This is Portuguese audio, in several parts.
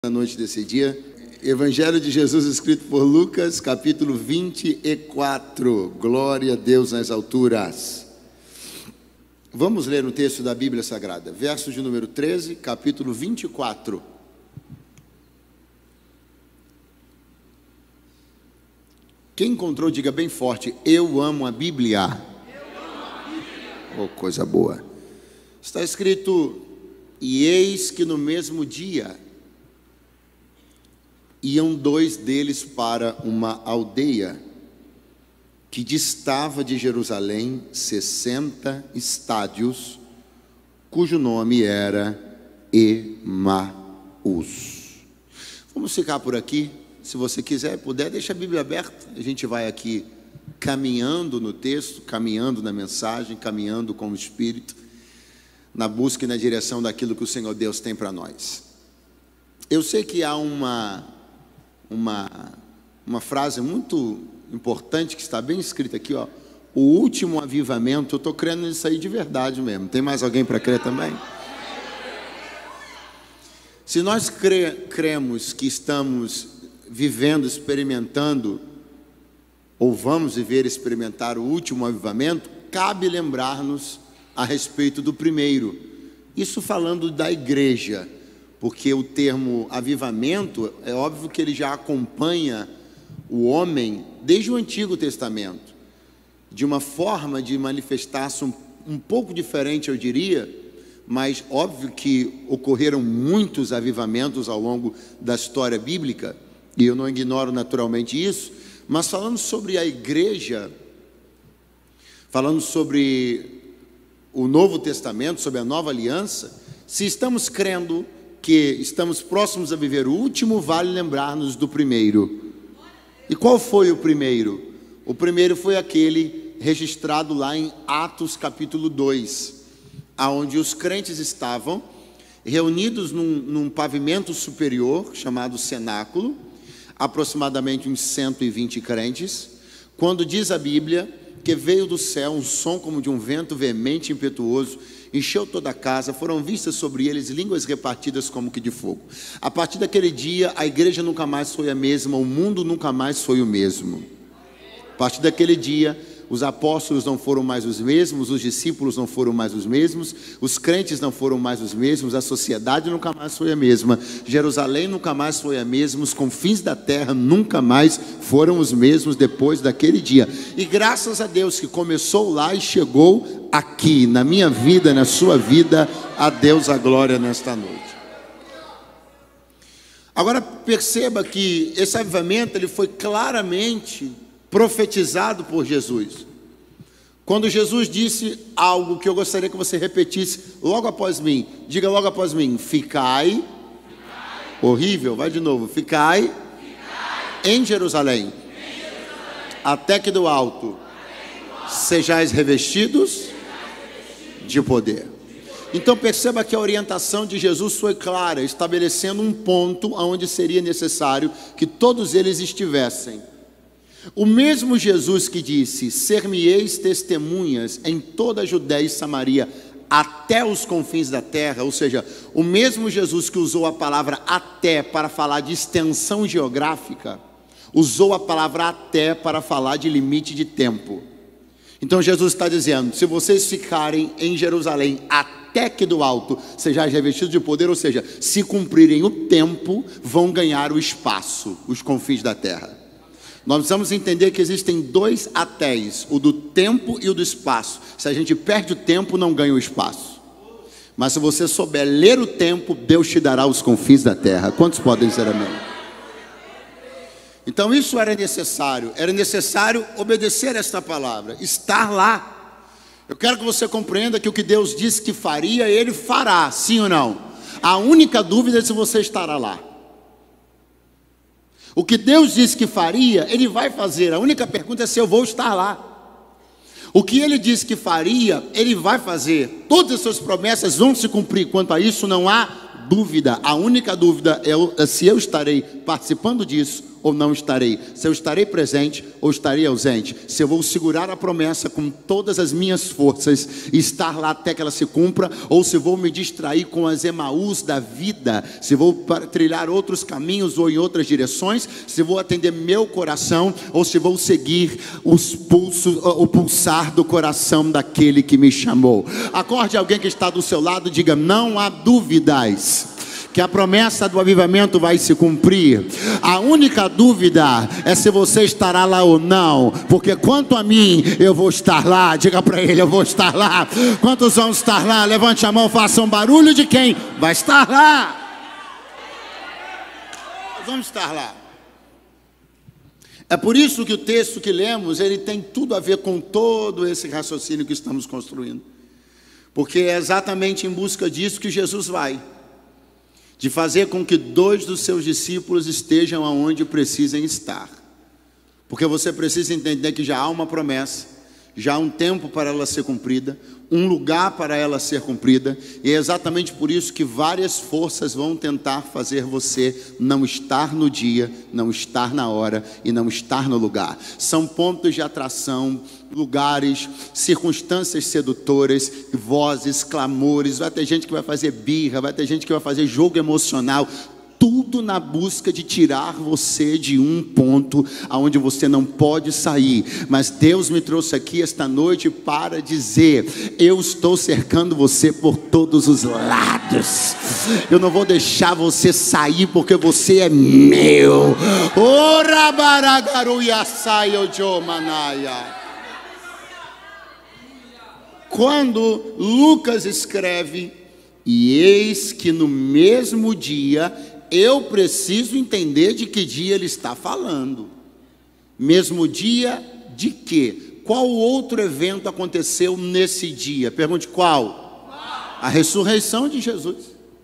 Na noite desse dia, Evangelho de Jesus escrito por Lucas, capítulo 24. Glória a Deus nas alturas. Vamos ler o texto da Bíblia Sagrada, verso de número 13, capítulo 24. Quem encontrou, diga bem forte: eu amo a Bíblia. Eu amo a Bíblia. Oh, coisa boa. Está escrito: e eis que no mesmo dia iam dois deles para uma aldeia que distava de Jerusalém 60 estádios, cujo nome era Emaús. Vamos ficar por aqui. Se você quiser, puder, deixa a Bíblia aberta. A gente vai aqui caminhando no texto, caminhando na mensagem, caminhando com o Espírito, na busca e na direção daquilo que o Senhor Deus tem para nós. Eu sei que há uma frase muito importante que está bem escrita aqui, ó. O último avivamento. Eu estou crendo nisso aí de verdade mesmo. Tem mais alguém para crer também? Se nós cremos que estamos vivendo, experimentando, ou vamos viver, experimentar o último avivamento, cabe lembrar-nos a respeito do primeiro. Isso falando da igreja, porque o termo avivamento, é óbvio que ele já acompanha o homem desde o Antigo Testamento, de uma forma de manifestar-se um pouco diferente, eu diria, mas óbvio que ocorreram muitos avivamentos ao longo da história bíblica, e eu não ignoro naturalmente isso, mas falando sobre a igreja, falando sobre o Novo Testamento, sobre a nova aliança, se estamos crendo que estamos próximos a viver o último, vale lembrar-nos do primeiro. E qual foi o primeiro? O primeiro foi aquele registrado lá em Atos capítulo 2, aonde os crentes estavam reunidos num pavimento superior, chamado cenáculo, aproximadamente uns 120 crentes, quando diz a Bíblia que veio do céu um som como de um vento veemente e impetuoso, encheu toda a casa, foram vistas sobre eles línguas repartidas como que de fogo. A partir daquele dia, a igreja nunca mais foi a mesma, o mundo nunca mais foi o mesmo. A partir daquele dia, os apóstolos não foram mais os mesmos, os discípulos não foram mais os mesmos, os crentes não foram mais os mesmos, a sociedade nunca mais foi a mesma, Jerusalém nunca mais foi a mesma, os confins da terra nunca mais foram os mesmos depois daquele dia. E graças a Deus que começou lá e chegou aqui, na minha vida, na sua vida, a Deus a glória nesta noite. Agora perceba que esse avivamento ele foi claramente profetizado por Jesus. Quando Jesus disse algo que eu gostaria que você repetisse logo após mim, diga logo após mim: ficai. Horrível, vai de novo: ficai em Jerusalém, até que do alto sejais revestidos de poder. Então perceba que a orientação de Jesus foi clara, estabelecendo um ponto onde seria necessário que todos eles estivessem. O mesmo Jesus que disse: ser-me-eis testemunhas em toda a Judéia e Samaria, até os confins da terra, ou seja, o mesmo Jesus que usou a palavra até para falar de extensão geográfica, usou a palavra até para falar de limite de tempo. Então Jesus está dizendo: se vocês ficarem em Jerusalém até que do alto sejais revestidos de poder, ou seja, se cumprirem o tempo, vão ganhar o espaço, os confins da terra. Nós precisamos entender que existem dois atés, o do tempo e o do espaço. Se a gente perde o tempo, não ganha o espaço. Mas se você souber ler o tempo, Deus te dará os confins da terra. Quantos podem dizer amém? Então isso era necessário obedecer esta palavra, estar lá. Eu quero que você compreenda que o que Deus disse que faria, Ele fará, sim ou não? A única dúvida é se você estará lá. O que Deus disse que faria, Ele vai fazer. A única pergunta é se eu vou estar lá. O que Ele disse que faria, Ele vai fazer. Todas as suas promessas vão se cumprir. Quanto a isso não há dúvida. A única dúvida é se eu estarei participando disso ou não estarei, se eu estarei presente ou estarei ausente, se eu vou segurar a promessa com todas as minhas forças e estar lá até que ela se cumpra, ou se vou me distrair com as Emaús da vida, se vou trilhar outros caminhos ou em outras direções, se vou atender meu coração ou se vou seguir o pulsar do coração daquele que me chamou. Acorde alguém que está do seu lado, diga: não há dúvidas que a promessa do avivamento vai se cumprir. A única dúvida é se você estará lá ou não, porque quanto a mim, eu vou estar lá. Diga para ele: eu vou estar lá. Quantos vão estar lá? Levante a mão, faça um barulho de quem vai estar lá. Nós vamos estar lá. É por isso que o texto que lemos, ele tem tudo a ver com todo esse raciocínio que estamos construindo, porque é exatamente em busca disso que Jesus vai, de fazer com que 2 dos seus discípulos estejam aonde precisem estar. Porque você precisa entender que já há uma promessa, já há um tempo para ela ser cumprida, um lugar para ela ser cumprida, e é exatamente por isso que várias forças vão tentar fazer você não estar no dia, não estar na hora e não estar no lugar. São pontos de atração, lugares, circunstâncias sedutoras, vozes, clamores. Vai ter gente que vai fazer birra, vai ter gente que vai fazer jogo emocional, tudo na busca de tirar você de um ponto aonde você não pode sair. Mas Deus me trouxe aqui esta noite para dizer: eu estou cercando você por todos os lados. Eu não vou deixar você sair, porque você é meu. Quando Lucas escreve: e eis que no mesmo dia, eu preciso entender de que dia ele está falando. Mesmo dia de quê? Qual outro evento aconteceu nesse dia? Pergunte: qual? A ressurreição de Jesus.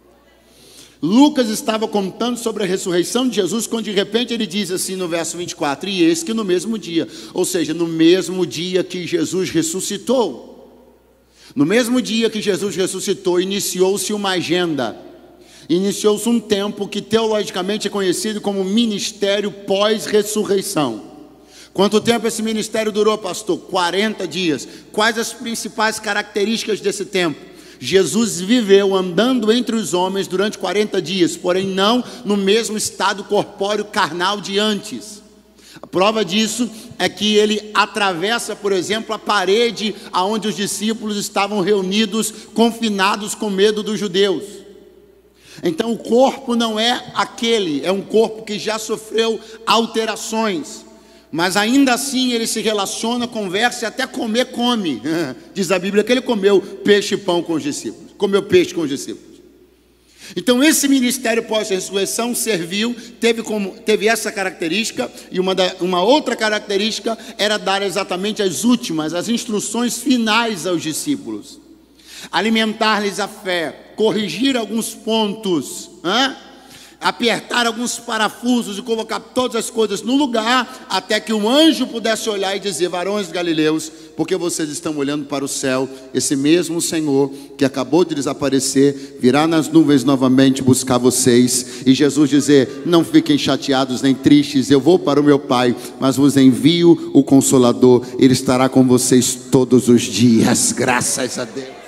Lucas estava contando sobre a ressurreição de Jesus, quando de repente ele diz assim no verso 24: e eis que no mesmo dia, ou seja, no mesmo dia que Jesus ressuscitou, no mesmo dia que Jesus ressuscitou, iniciou-se uma agenda. Iniciou-se um tempo que teologicamente é conhecido como ministério pós-ressurreição. Quanto tempo esse ministério durou, pastor? 40 dias. Quais as principais características desse tempo? Jesus viveu andando entre os homens durante 40 dias, porém não no mesmo estado corpóreo carnal de antes. A prova disso é que ele atravessa, por exemplo, a parede aonde os discípulos estavam reunidos, confinados com medo dos judeus. Então o corpo não é aquele, é um corpo que já sofreu alterações, mas ainda assim ele se relaciona, conversa e até comer come. Diz a Bíblia que ele comeu peixe e pão com os discípulos, comeu peixe com os discípulos. Então esse ministério pós-ressurreição serviu, teve essa característica, e uma outra característica era dar exatamente as instruções finais aos discípulos, alimentar-lhes a fé, corrigir alguns pontos, apertar alguns parafusos e colocar todas as coisas no lugar, até que um anjo pudesse olhar e dizer: varões galileus, porque vocês estão olhando para o céu? Esse mesmo Senhor que acabou de desaparecer virá nas nuvens novamente buscar vocês. E Jesus dizer: não fiquem chateados nem tristes, eu vou para o meu Pai, mas vos envio o Consolador, ele estará com vocês todos os dias. Graças a Deus.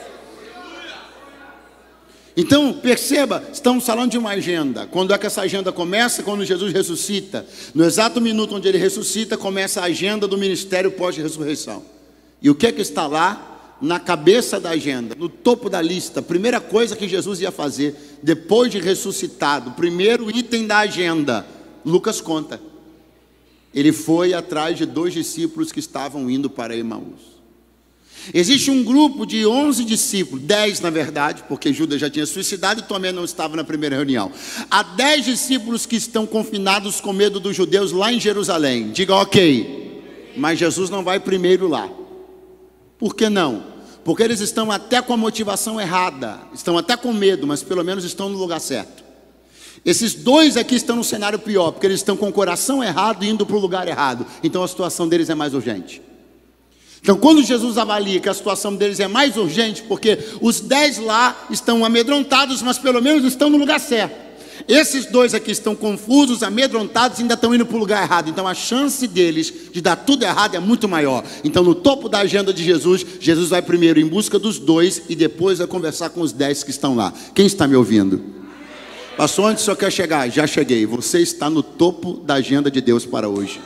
Então perceba, estamos falando de uma agenda. Quando é que essa agenda começa? Quando Jesus ressuscita. No exato minuto onde ele ressuscita, começa a agenda do ministério pós-ressurreição. E o que é que está lá? Na cabeça da agenda, no topo da lista, a primeira coisa que Jesus ia fazer depois de ressuscitado, o primeiro item da agenda, Lucas conta: ele foi atrás de 2 discípulos que estavam indo para Emaús. Existe um grupo de 11 discípulos, 10 na verdade, porque Judas já tinha suicidado e Tomé não estava na primeira reunião. Há 10 discípulos que estão confinados com medo dos judeus lá em Jerusalém. Diga ok, mas Jesus não vai primeiro lá. Por que não? Porque eles estão até com a motivação errada, estão até com medo, mas pelo menos estão no lugar certo. Esses 2 aqui estão no cenário pior, porque eles estão com o coração errado e indo para o lugar errado. Então a situação deles é mais urgente. Então quando Jesus avalia que a situação deles é mais urgente, porque os 10 lá estão amedrontados, mas pelo menos estão no lugar certo. Esses dois aqui estão confusos, amedrontados e ainda estão indo para o lugar errado. Então a chance deles de dar tudo errado é muito maior. Então no topo da agenda de Jesus, Jesus vai primeiro em busca dos dois e depois vai conversar com os 10 que estão lá. Quem está me ouvindo? Pastor, onde o senhor quer chegar? Já cheguei. Você está no topo da agenda de Deus para hoje.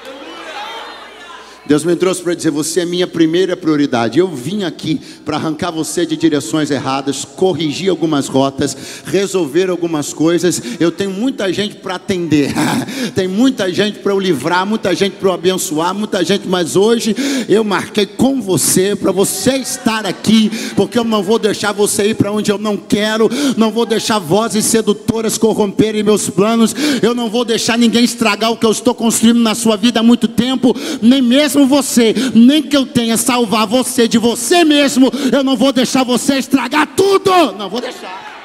Deus me trouxe para dizer, você é minha primeira prioridade. Eu vim aqui para arrancar você de direções erradas, corrigir algumas rotas, resolver algumas coisas. Eu tenho muita gente para atender, tem muita gente para eu livrar, muita gente para eu abençoar, muita gente, mas hoje eu marquei com você, para você estar aqui, porque eu não vou deixar você ir para onde eu não quero, não vou deixar vozes sedutoras corromperem meus planos, eu não vou deixar ninguém estragar o que eu estou construindo na sua vida há muito tempo, nem mesmo você, nem que eu tenha salvar você de você mesmo, eu não vou deixar você estragar tudo, não vou deixar.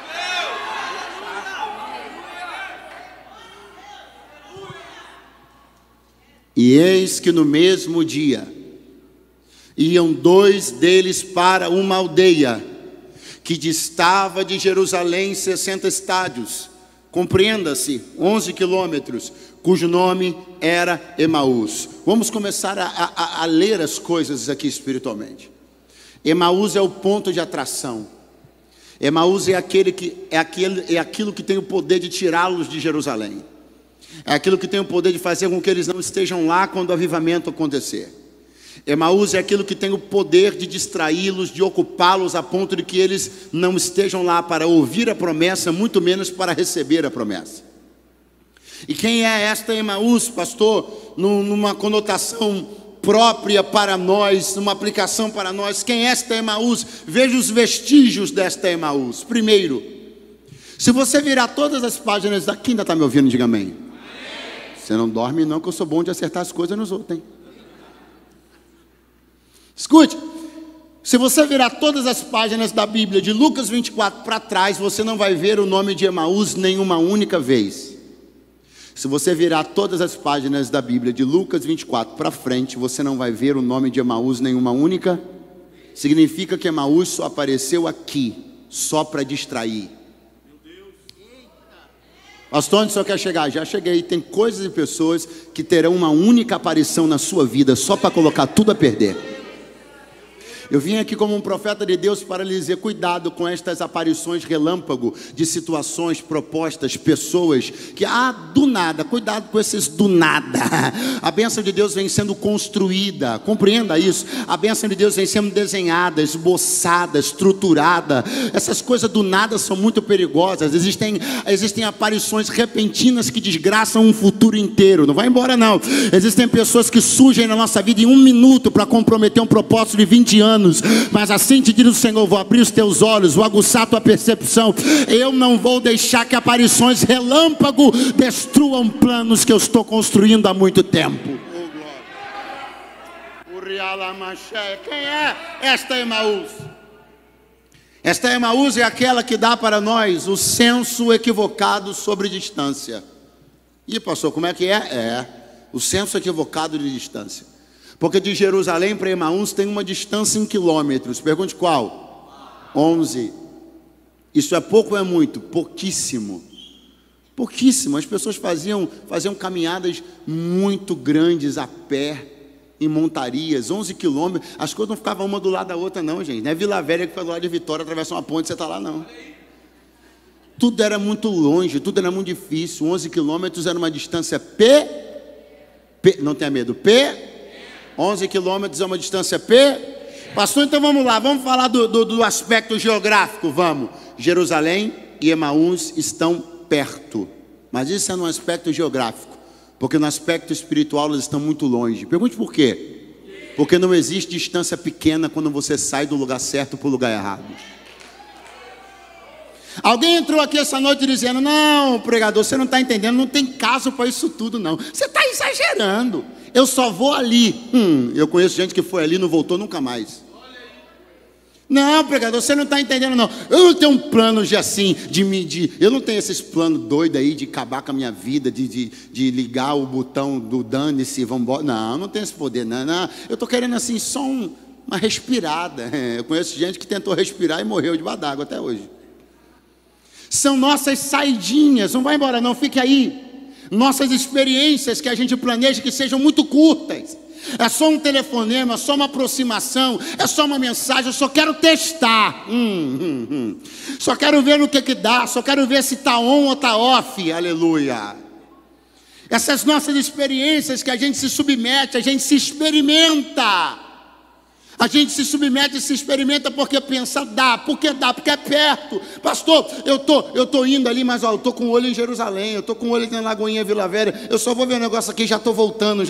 E eis que no mesmo dia iam 2 deles para uma aldeia que distava de Jerusalém 60 estádios, compreenda-se, 11 quilômetros, cujo nome era Emaús. Vamos começar a ler as coisas aqui espiritualmente. Emaús é o ponto de atração. Emaús é aquilo que tem o poder de tirá-los de Jerusalém. É aquilo que tem o poder de fazer com que eles não estejam lá quando o avivamento acontecer. Emaús é aquilo que tem o poder de distraí-los, de ocupá-los a ponto de que eles não estejam lá para ouvir a promessa, muito menos para receber a promessa. E quem é esta Emaús, pastor? Numa conotação própria para nós, numa aplicação para nós. Quem é esta Emaús? Veja os vestígios desta Emaús. Primeiro, se você virar todas as páginas daqui, ainda está me ouvindo? Diga amém. Você não dorme não, que eu sou bom de acertar as coisas nos outros, hein? Escute, se você virar todas as páginas da Bíblia, de Lucas 24 para trás, você não vai ver o nome de Emaús nenhuma única vez. Se você virar todas as páginas da Bíblia, de Lucas 24 para frente, você não vai ver o nome de Emaús nenhuma única. Significa que Emaús só apareceu aqui, só para distrair. Pastor, onde o senhor quer chegar? Já cheguei. Tem coisas e pessoas que terão uma única aparição na sua vida, só para colocar tudo a perder. Eu vim aqui como um profeta de Deus para lhe dizer, cuidado com estas aparições relâmpago de situações, propostas, pessoas que, do nada, cuidado com esses do nada. A bênção de Deus vem sendo construída, compreenda isso. A bênção de Deus vem sendo desenhada, esboçada, estruturada. Essas coisas do nada são muito perigosas. Existem aparições repentinas que desgraçam um futuro inteiro. Não vai embora não. Existem pessoas que surgem na nossa vida em 1 minuto para comprometer um propósito de 20 anos. Mas assim te diz o Senhor, vou abrir os teus olhos, vou aguçar a tua percepção. Eu não vou deixar que aparições relâmpago destruam planos que eu estou construindo há muito tempo. Quem é esta Emaús? Esta Emaús é aquela que dá para nós o senso equivocado sobre distância. E pastor, como é que é? O senso equivocado de distância. Porque de Jerusalém para Emaús tem uma distância em quilômetros. Pergunte qual? 11. Isso é pouco ou é muito? Pouquíssimo. Pouquíssimo. As pessoas faziam caminhadas muito grandes a pé, em montarias, 11 quilômetros. As coisas não ficavam uma do lado da outra não, gente. Não é Vila Velha que foi do lado de Vitória, atravessa uma ponte e você está lá não. Tudo era muito longe, tudo era muito difícil. 11 quilômetros era uma distância não tenha medo, 11 quilômetros é uma distância Pastor, então vamos lá, vamos falar do aspecto geográfico, vamos. Jerusalém e Emaús estão perto, mas isso é no aspecto geográfico, porque no aspecto espiritual eles estão muito longe. Pergunte por quê? Porque não existe distância pequena quando você sai do lugar certo para o lugar errado. Alguém entrou aqui essa noite dizendo, não, pregador, você não está entendendo, não tem caso para isso tudo não, você está exagerando, eu só vou ali. Eu conheço gente que foi ali e não voltou nunca mais. Não, pregador, você não está entendendo não, eu não tenho um plano de assim, de medir, eu não tenho esses planos doidos aí de acabar com a minha vida, de ligar o botão do dane-se, vamos embora. Não tenho esse poder não, eu estou querendo assim só uma respirada. Eu conheço gente que tentou respirar e morreu debaixo d'água até hoje. São nossas saidinhas, não vai embora não, fique aí. Nossas experiências que a gente planeja que sejam muito curtas. É só um telefonema, é só uma aproximação, é só uma mensagem, eu só quero testar. Só quero ver no que dá, só quero ver se está on ou está off, aleluia. Essas nossas experiências que a gente se submete, a gente se experimenta. A gente se submete e se experimenta porque pensa, dá, porque é perto. Pastor, eu tô indo ali, mas eu tô com o olho em Jerusalém, eu tô com o olho na Lagoinha Vila Velha, eu só vou ver um negócio aqui, já tô voltando.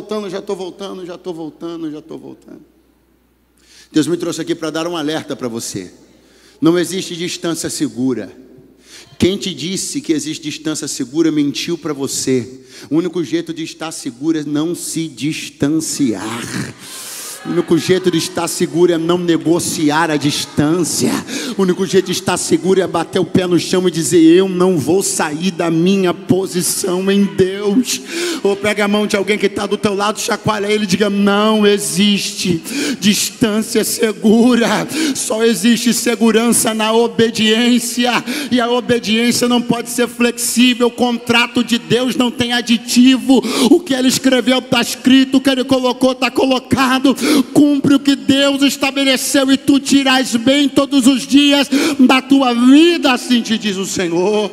Deus me trouxe aqui para dar um alerta para você. Não existe distância segura. Quem te disse que existe distância segura mentiu para você. O único jeito de estar seguro é não se distanciar. O único jeito de estar seguro é não negociar a distância. O único jeito de estar seguro é bater o pé no chão e dizer: eu não vou sair da minha posição em Deus. Ou pega a mão de alguém que está do teu lado, chacoalha ele e diga: não existe distância segura. Só existe segurança na obediência. E a obediência não pode ser flexível. O contrato de Deus não tem aditivo. O que Ele escreveu está escrito. O que Ele colocou está colocado. Cumpre o que Deus estabeleceu e tu te irás bem todos os dias da tua vida, assim te diz o Senhor.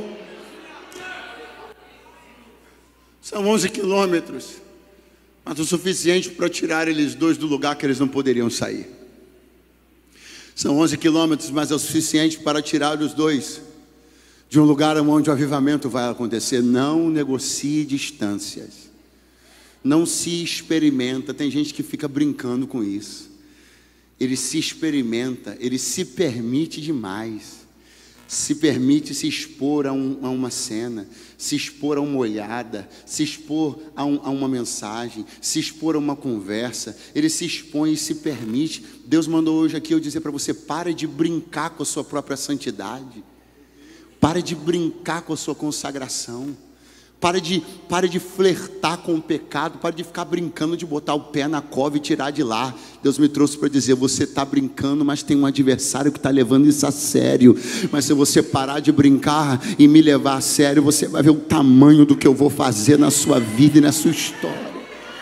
São 11 quilômetros, mas o suficiente para tirar eles dois do lugar que eles não poderiam sair. São 11 quilômetros, mas é o suficiente para tirar os dois de um lugar onde o avivamento vai acontecer. Não negocie distâncias. Não se experimenta. Tem gente que fica brincando com isso. Ele se experimenta, ele se permite demais. Se permite se expor a uma cena, se expor a uma olhada, se expor a uma mensagem, se expor a uma conversa. Ele se expõe e se permite. Deus mandou hoje aqui eu dizer para você: pare de brincar com a sua própria santidade. Pare de brincar com a sua consagração. Pare de flertar com o pecado. Pare de ficar brincando de botar o pé na cova e tirar de lá. Deus me trouxe para dizer: você está brincando, mas tem um adversário que está levando isso a sério. Mas se você parar de brincar e me levar a sério, você vai ver o tamanho do que eu vou fazer na sua vida e na sua história.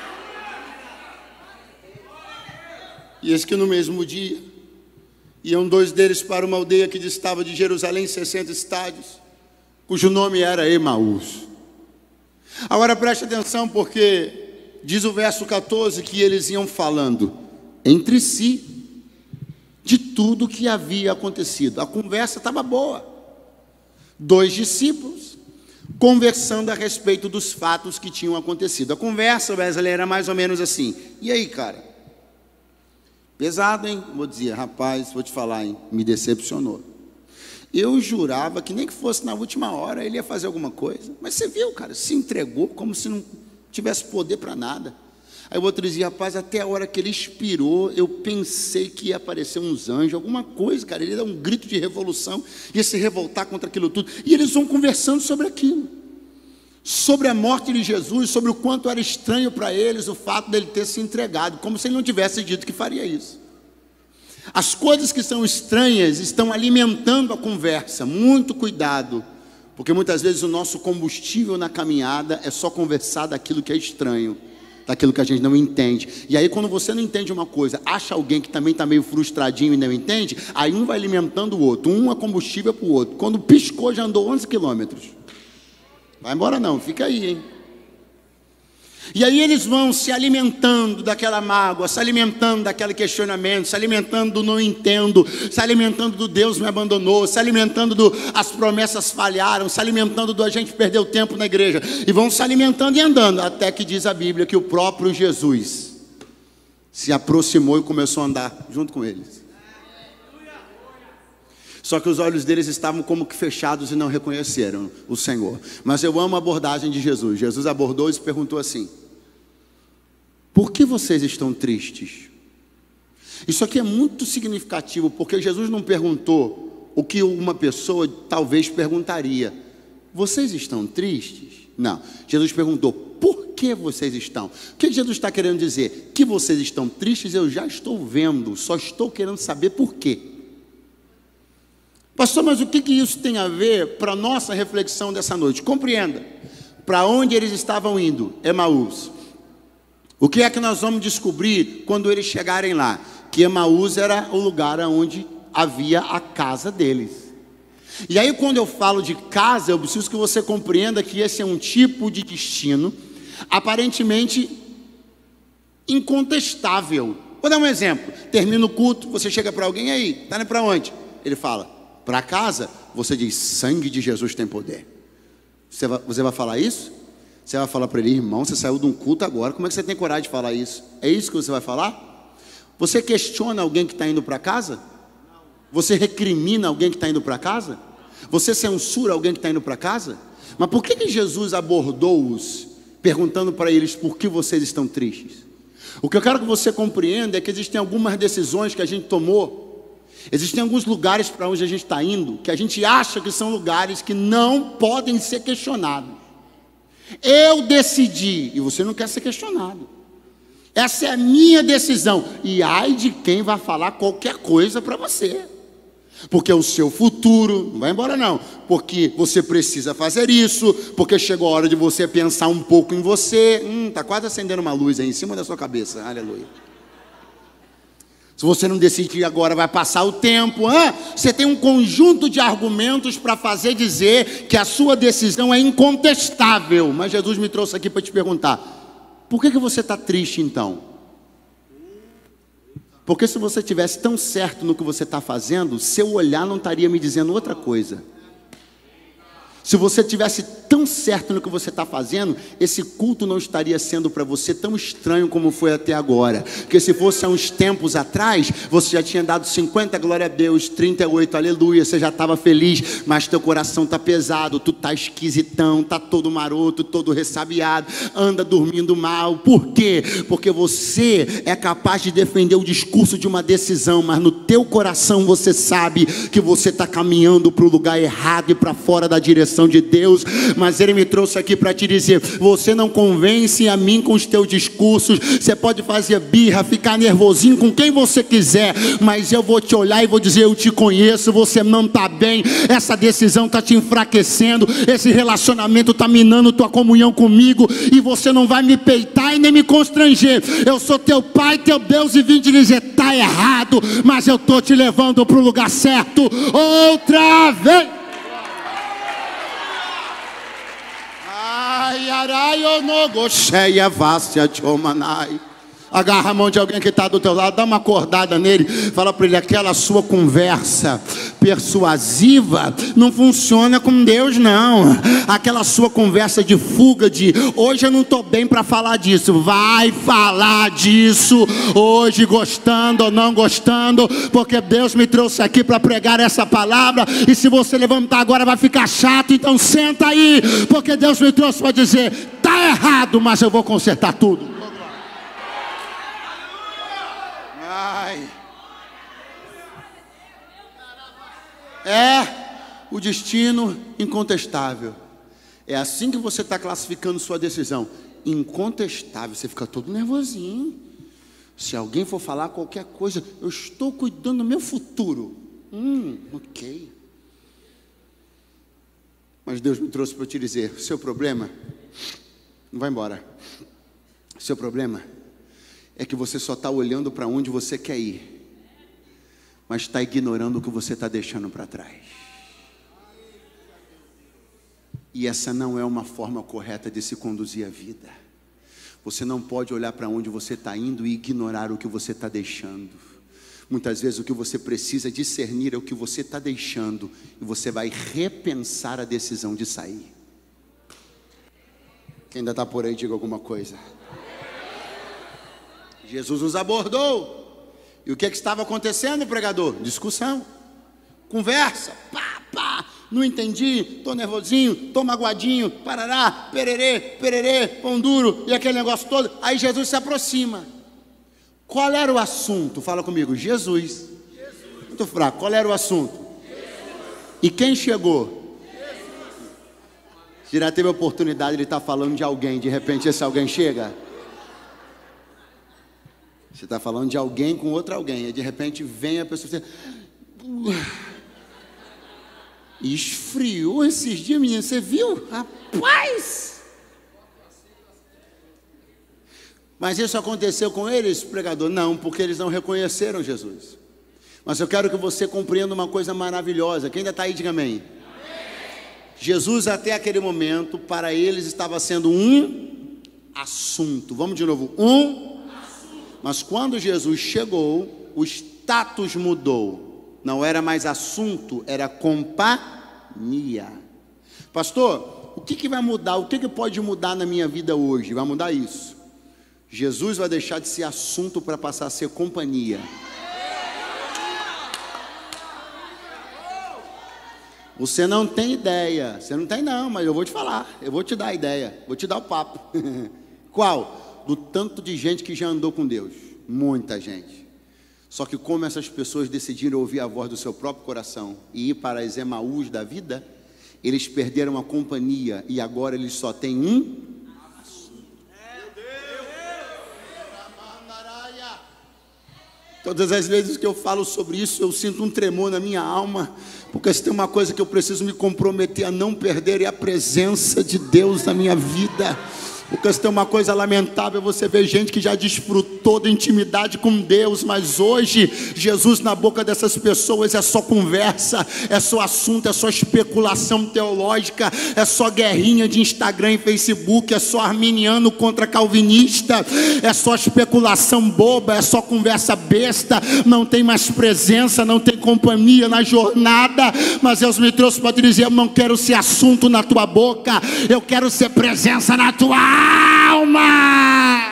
E eis que no mesmo dia iam dois deles para uma aldeia que distava de Jerusalém 60 estádios, cujo nome era Emaús. Agora preste atenção, porque diz o verso 14 que eles iam falando entre si de tudo que havia acontecido. A conversa estava boa. Dois discípulos conversando a respeito dos fatos que tinham acontecido. A conversa, Wesley, era mais ou menos assim: e aí, cara? Pesado, hein? Vou dizer, rapaz, vou te falar, hein? Me decepcionou. Eu jurava que nem que fosse na última hora ele ia fazer alguma coisa. Mas você viu, cara, se entregou como se não tivesse poder para nada. Aí o outro dizia: rapaz, até a hora que ele expirou, eu pensei que ia aparecer uns anjos, alguma coisa, cara. Ele ia dar um grito de revolução, ia se revoltar contra aquilo tudo. E eles vão conversando sobre aquilo, sobre a morte de Jesus, sobre o quanto era estranho para eles o fato dele ter se entregado, como se ele não tivesse dito que faria isso. As coisas que são estranhas estão alimentando a conversa. Muito cuidado, porque muitas vezes o nosso combustível na caminhada é só conversar daquilo que é estranho, daquilo que a gente não entende. E aí quando você não entende uma coisa, acha alguém que também está meio frustradinho e não entende, aí um vai alimentando o outro, um é combustível para o outro. Quando piscou já andou 11 quilômetros. Vai embora não, fica aí, hein? E aí eles vão se alimentando daquela mágoa, se alimentando daquele questionamento, se alimentando do não entendo, se alimentando do Deus me abandonou, se alimentando do as promessas falharam, se alimentando do a gente perdeu tempo na igreja. E vão se alimentando e andando, até que diz a Bíblia que o próprio Jesus se aproximou e começou a andar junto com eles. Só que os olhos deles estavam como que fechados e não reconheceram o Senhor. Mas eu amo a abordagem de Jesus. Jesus abordou e perguntou assim: por que vocês estão tristes? Isso aqui é muito significativo, porque Jesus não perguntou o que uma pessoa talvez perguntaria: vocês estão tristes? Não, Jesus perguntou: por que vocês estão? O que Jesus está querendo dizer? Que vocês estão tristes, eu já estou vendo, só estou querendo saber por quê. Pastor, mas o que isso tem a ver para a nossa reflexão dessa noite? Compreenda, para onde eles estavam indo? Emaús. O que é que nós vamos descobrir quando eles chegarem lá? Que Emaús era o lugar onde havia a casa deles. E aí quando eu falo de casa, eu preciso que você compreenda que esse é um tipo de destino aparentemente incontestável. Vou dar um exemplo. Termina o culto, você chega para alguém, aí, está indo para onde? Ele fala, para casa. Você diz, sangue de Jesus tem poder. Você vai falar isso? Você vai falar para ele, irmão, você saiu de um culto agora, como é que você tem coragem de falar isso? É isso que você vai falar? Você questiona alguém que está indo para casa? Você recrimina alguém que está indo para casa? Você censura alguém que está indo para casa? Mas por que Jesus abordou-os, perguntando para eles por que vocês estão tristes? O que eu quero que você compreenda é que existem algumas decisões que a gente tomou, existem alguns lugares para onde a gente está indo, que a gente acha que são lugares que não podem ser questionados. Eu decidi, e você não quer ser questionado. Essa é a minha decisão. E ai de quem vai falar qualquer coisa para você. Porque o seu futuro, não vai embora não, porque você precisa fazer isso, porque chegou a hora de você pensar um pouco em você. Está quase acendendo uma luz aí em cima da sua cabeça, aleluia. Se você não decidir agora, vai passar o tempo. Você tem um conjunto de argumentos para fazer dizer que a sua decisão é incontestável. Mas Jesus me trouxe aqui para te perguntar, por que você está triste então? Porque se você tivesse tão certo no que você está fazendo, seu olhar não estaria me dizendo outra coisa. Se você tivesse tão certo no que você está fazendo, esse culto não estaria sendo para você tão estranho como foi até agora. Porque se fosse há uns tempos atrás, você já tinha dado 50, glória a Deus, 38, aleluia, você já estava feliz, mas teu coração está pesado, tu está esquisitão, está todo maroto, todo ressabiado, anda dormindo mal. Por quê? Porque você é capaz de defender o discurso de uma decisão, mas no teu coração você sabe que você está caminhando para o lugar errado e para fora da direção de Deus. Mas Ele me trouxe aqui para te dizer, você não convence a mim com os teus discursos. Você pode fazer birra, ficar nervosinho com quem você quiser, mas eu vou te olhar e vou dizer, eu te conheço, você não está bem, essa decisão está te enfraquecendo, esse relacionamento está minando tua comunhão comigo, e você não vai me peitar e nem me constranger. Eu sou teu pai, teu Deus, e vim te dizer, está errado, mas eu estou te levando para o lugar certo outra vez. Agarra a mão de alguém que está do teu lado, dá uma acordada nele, fala para ele, aquela sua conversa persuasiva não funciona com Deus não. Aquela sua conversa de fuga, de hoje eu não estou bem para falar disso, vai falar disso hoje, gostando ou não gostando, porque Deus me trouxe aqui para pregar essa palavra. E se você levantar agora vai ficar chato, então senta aí, porque Deus me trouxe para dizer, está errado, mas eu vou consertar tudo. É o destino incontestável. É assim que você está classificando sua decisão. Incontestável. Você fica todo nervosinho. Se alguém for falar qualquer coisa, eu estou cuidando do meu futuro. Ok. Mas Deus me trouxe para te dizer, seu problema, não vai embora. Seu problema é que você só está olhando para onde você quer ir, mas está ignorando o que você está deixando para trás. E essa não é uma forma correta de se conduzir a vida. Você não pode olhar para onde você está indo e ignorar o que você está deixando. Muitas vezes o que você precisa discernir é o que você está deixando, e você vai repensar a decisão de sair. Quem ainda está por aí, diga alguma coisa. Jesus os abordou. E o que estava acontecendo, pregador? Discussão, conversa, pá, não entendi, estou nervosinho, estou magoadinho, parará, pererê, pão duro, e aquele negócio todo. Aí Jesus se aproxima. Qual era o assunto? Fala comigo, Jesus. Muito fraco, qual era o assunto? E quem chegou? Você já teve a oportunidade de estar falando de alguém, de repente esse alguém chega? Você está falando de alguém com outro alguém, e de repente vem a pessoa e você... Esfriou esses dias, menino, você viu? Rapaz! Mas isso aconteceu com eles, pregador? Não, porque eles não reconheceram Jesus. Mas eu quero que você compreenda uma coisa maravilhosa. Quem ainda está aí, diga amém. Jesus, até aquele momento, para eles estava sendo um assunto. Vamos de novo, Mas quando Jesus chegou, o status mudou. Não era mais assunto, era companhia. Pastor, o que vai mudar? O que pode mudar na minha vida hoje? Vai mudar isso. Jesus vai deixar de ser assunto para passar a ser companhia. Você não tem ideia. Você não tem não, mas eu vou te falar. Eu vou te dar a ideia. Vou te dar o papo. Qual? Do tanto de gente que já andou com Deus. Muita gente. Só que como essas pessoas decidiram ouvir a voz do seu próprio coração e ir para as Emaús da vida, eles perderam a companhia e agora eles só têm um. Todas as vezes que eu falo sobre isso, eu sinto um tremor na minha alma, porque se tem uma coisa que eu preciso me comprometer a não perder, é a presença de Deus na minha vida. Porque se tem uma coisa lamentável, você vê gente que já desfrutou da intimidade com Deus, mas hoje, Jesus na boca dessas pessoas é só conversa, é só assunto, é só especulação teológica, é só guerrinha de Instagram e Facebook, é só arminiano contra calvinista, é só especulação boba, é só conversa besta, não tem mais presença, não tem companhia na jornada. Mas Deus me trouxe para te dizer: eu não quero ser assunto na tua boca, eu quero ser presença na tua alma.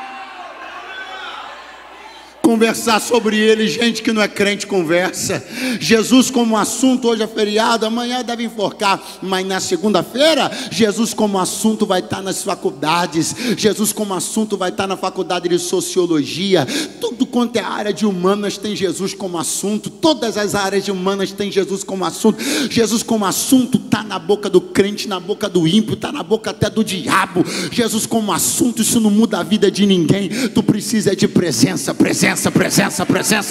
Conversar sobre ele, gente que não é crente conversa. Jesus como assunto, hoje é feriado, amanhã deve enforcar, mas na segunda-feira, Jesus como assunto vai estar nas faculdades. Jesus como assunto vai estar na faculdade de sociologia. Tudo quanto é área de humanas tem Jesus como assunto. Todas as áreas de humanas tem Jesus como assunto. Jesus como assunto está na boca do crente, na boca do ímpio, está na boca até do diabo. Jesus como assunto, isso não muda a vida de ninguém. Tu precisa de presença. Presença.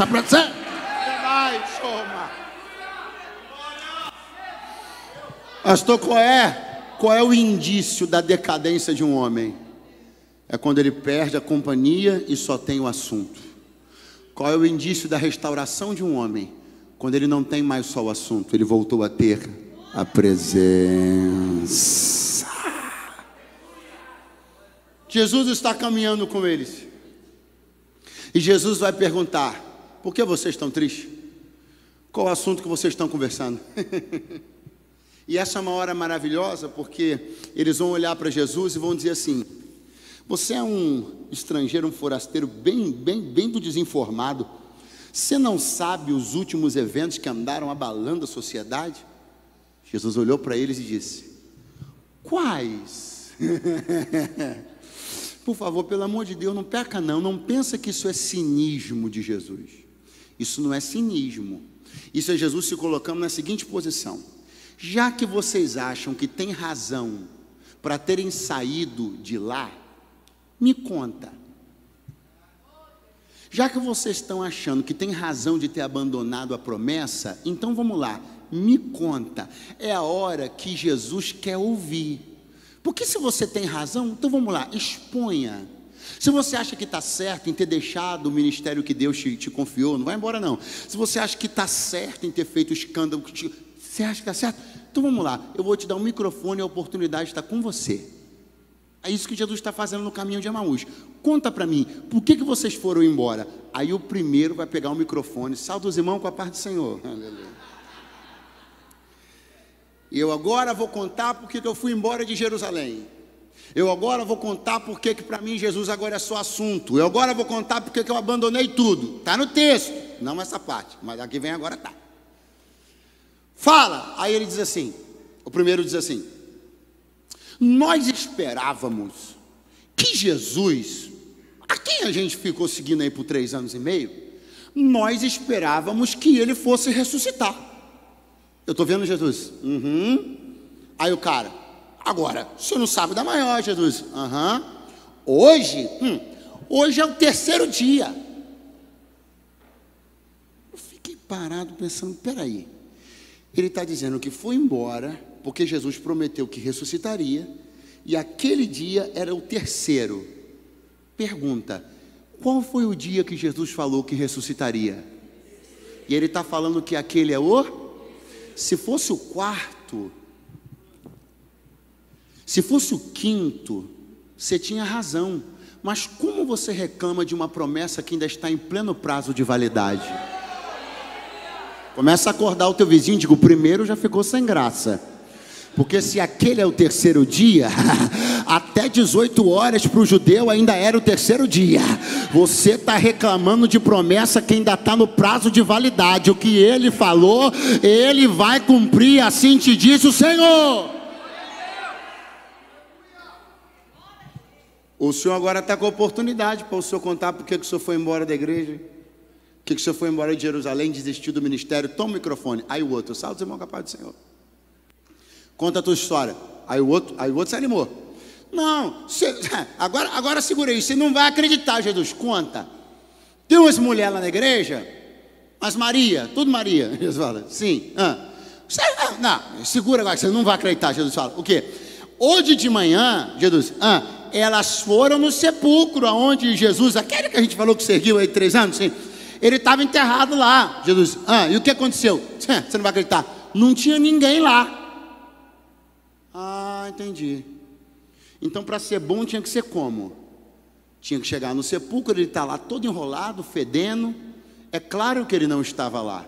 Pastor, qual é o indício da decadência de um homem? É quando ele perde a companhia e só tem o assunto. Qual é o indício da restauração de um homem? Quando ele não tem mais só o assunto, ele voltou a ter a presença. Jesus está caminhando com eles. E Jesus vai perguntar: por que vocês estão tristes? Qual o assunto que vocês estão conversando? E essa é uma hora maravilhosa, porque eles vão olhar para Jesus e vão dizer assim: você é um estrangeiro, um forasteiro bem do desinformado. Você não sabe os últimos eventos que andaram abalando a sociedade? Jesus olhou para eles e disse: quais? Por favor, pelo amor de Deus, não peca não pensa que isso é cinismo de Jesus. Isso não é cinismo. Isso é Jesus se colocando na seguinte posição: já que vocês acham que tem razão para terem saído de lá, me conta. Já que vocês estão achando que tem razão de ter abandonado a promessa, então vamos lá, me conta. É a hora que Jesus quer ouvir. Porque se você tem razão, então vamos lá, exponha. Se você acha que está certo em ter deixado o ministério que Deus te confiou, não vai embora não. Se você acha que está certo em ter feito o escândalo, você acha que está certo? Então vamos lá, eu vou te dar um microfone e a oportunidade está com você. É isso que Jesus está fazendo no caminho de Emaús. Conta para mim, por que vocês foram embora? Aí o primeiro vai pegar o microfone: salve os irmãos com a paz do Senhor. Aleluia. E eu agora vou contar porque eu fui embora de Jerusalém. Eu agora vou contar porque que para mim Jesus agora é só assunto. Eu agora vou contar porque que eu abandonei tudo. Está no texto, não essa parte, mas aqui vem agora tá. Fala. Aí ele diz assim, o primeiro diz assim: nós esperávamos que Jesus, a quem a gente ficou seguindo aí por 3 anos e meio, nós esperávamos que ele fosse ressuscitar. Eu estou vendo Jesus. Aí o cara: agora, o senhor não sabe da maior, Jesus. Hoje é o 3º dia. Eu fiquei parado pensando: peraí, Ele está dizendo que foi embora, porque Jesus prometeu que ressuscitaria, e aquele dia era o terceiro. Pergunta: qual foi o dia que Jesus falou que ressuscitaria? E ele está falando que aquele é o... Se fosse o quarto, se fosse o quinto, você tinha razão. Mas como você reclama de uma promessa que ainda está em pleno prazo de validade? Começa a acordar o teu vizinho e diga: o primeiro já ficou sem graça. Porque se aquele é o terceiro dia, até 18 horas para o judeu ainda era o terceiro dia. Você está reclamando de promessa que ainda está no prazo de validade. O que ele falou, ele vai cumprir, assim te diz o Senhor. O senhor agora está com a oportunidade para o senhor contar porque que o senhor foi embora da igreja, que o senhor foi embora de Jerusalém, desistiu do ministério. Toma o microfone. Aí o outro: salve os irmãos capazes do Senhor. Conta a tua história. Aí o outro se animou. Não, agora segura aí, você não vai acreditar, Jesus. Conta. Tem umas mulheres lá na igreja, mas Maria, tudo Maria. Jesus fala: sim. Não, segura agora, você não vai acreditar. Jesus fala: o quê? Hoje de manhã, Jesus, elas foram no sepulcro, aonde Jesus, aquele que a gente falou que seguiu aí 3 anos, sim, ele estava enterrado lá. Jesus, e o que aconteceu? Você não vai acreditar. Não tinha ninguém lá. Entendi. Então, para ser bom, tinha que ser como? Tinha que chegar no sepulcro, ele está lá todo enrolado, fedendo. É claro que ele não estava lá.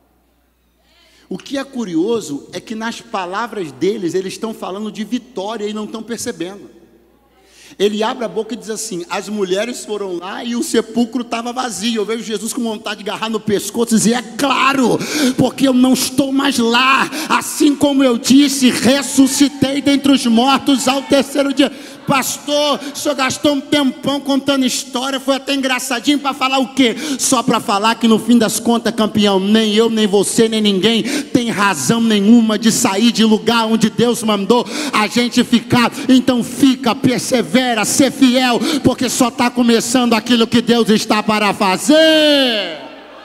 O que é curioso é que nas palavras deles, eles estão falando de vitória e não estão percebendo. Ele abre a boca e diz assim: as mulheres foram lá e o sepulcro estava vazio. Eu vejo Jesus com vontade de agarrar no pescoço e dizer: é claro, porque eu não estou mais lá. Assim como eu disse, ressuscitei dentre os mortos ao terceiro dia. Pastor, o senhor gastou um tempão contando história, foi até engraçadinho para falar o quê? Só para falar que no fim das contas, campeão, nem eu, nem você, nem ninguém tem razão nenhuma de sair de lugar onde Deus mandou a gente ficar. Então fica, persevera, ser fiel, porque só está começando aquilo que Deus está para fazer.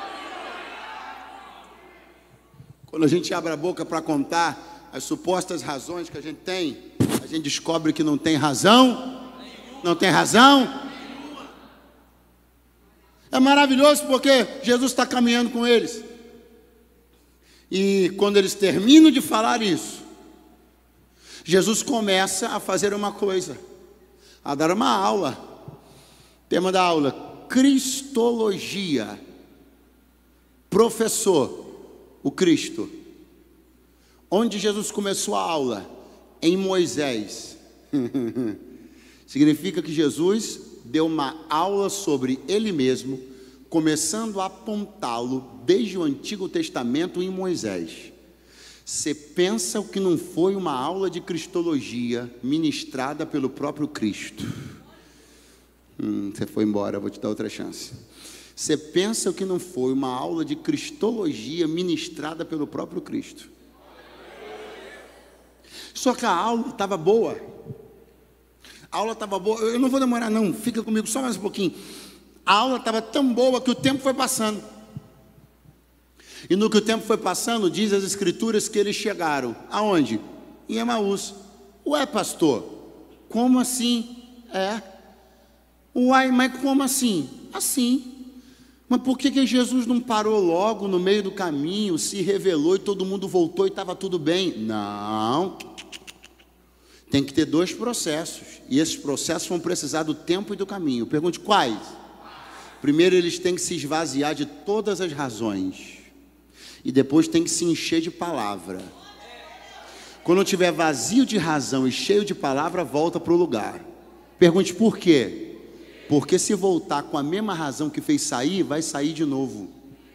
Quando a gente abre a boca para contar as supostas razões que a gente tem, a gente descobre que não tem razão. Não tem razão. É maravilhoso porque Jesus está caminhando com eles. E quando eles terminam de falar isso, Jesus começa a fazer uma coisa, a dar uma aula. Tema da aula: Cristologia. Professor, o Cristo. Onde Jesus começou a aula? Em Moisés. Significa que Jesus deu uma aula sobre ele mesmo, começando a apontá-lo desde o Antigo Testamento em Moisés. Você pensa o que não foi uma aula de cristologia ministrada pelo próprio Cristo? Você foi embora, vou te dar outra chance. Você pensa o que não foi uma aula de cristologia ministrada pelo próprio Cristo? Só que a aula estava boa. A aula estava boa. Eu não vou demorar não, fica comigo só mais um pouquinho. A aula estava tão boa que o tempo foi passando. E no que o tempo foi passando, diz as escrituras que eles chegaram. Aonde? Em Emaús. Ué, pastor, como assim? Uai, mas como assim? Assim. Mas por que Jesus não parou logo no meio do caminho, se revelou e todo mundo voltou e estava tudo bem? Não. Tem que ter 2 processos. E esses processos vão precisar do tempo e do caminho. Pergunte quais? Primeiro, eles têm que se esvaziar de todas as razões. E depois tem que se encher de palavra. Quando tiver vazio de razão e cheio de palavra, volta para o lugar. Pergunte por quê? Porque se voltar com a mesma razão que fez sair, vai sair de novo.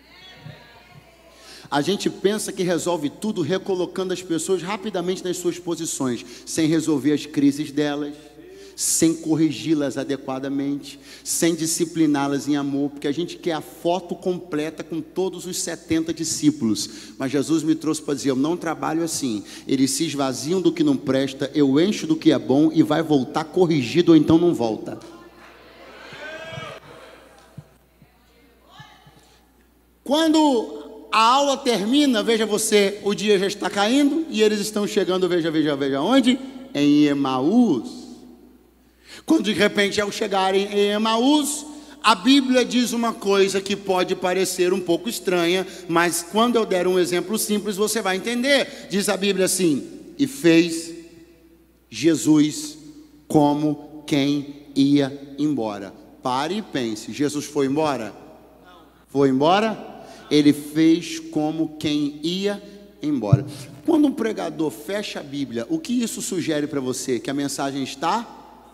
A gente pensa que resolve tudo recolocando as pessoas rapidamente nas suas posições, sem resolver as crises delas, sem corrigi-las adequadamente, sem discipliná-las em amor, porque a gente quer a foto completa com todos os 70 discípulos. Mas Jesus me trouxe para dizer: eu não trabalho assim. Eles se esvaziam do que não presta, eu encho do que é bom e vai voltar corrigido, ou então não volta. Quando a aula termina, veja você, o dia já está caindo e eles estão chegando, veja onde? Em Emaús. Quando de repente ao chegarem em Emaús, a Bíblia diz uma coisa que pode parecer um pouco estranha, mas quando eu der um exemplo simples você vai entender. Diz a Bíblia assim: e fez Jesus como quem ia embora. Pare e pense, Jesus foi embora? Foi embora? Ele fez como quem ia embora. Quando um pregador fecha a Bíblia, o que isso sugere para você? Que a mensagem está?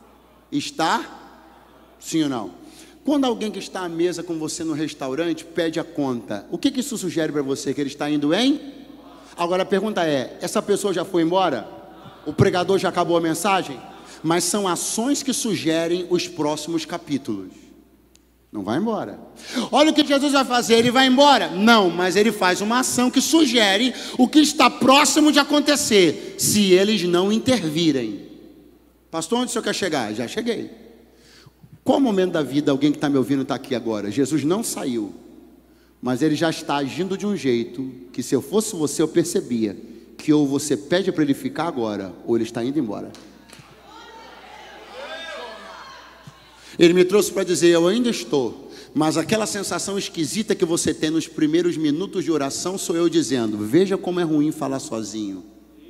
Sim ou não? Quando alguém que está à mesa com você no restaurante pede a conta, o que isso sugere para você? Que ele está indo em? Agora a pergunta é, essa pessoa já foi embora? O pregador já acabou a mensagem? Mas são ações que sugerem os próximos capítulos. Não vai embora. Olha o que Jesus vai fazer, ele vai embora? Não, mas ele faz uma ação que sugere o que está próximo de acontecer, se eles não intervirem. Pastor, onde o senhor quer chegar? Já cheguei. Qual momento da vida alguém que está me ouvindo está aqui agora? Jesus não saiu, mas ele já está agindo de um jeito que, se eu fosse você, eu percebia que ou você pede para ele ficar agora, ou ele está indo embora. Ele me trouxe para dizer, eu ainda estou, mas aquela sensação esquisita que você tem nos primeiros minutos de oração, sou eu dizendo, veja como é ruim falar sozinho.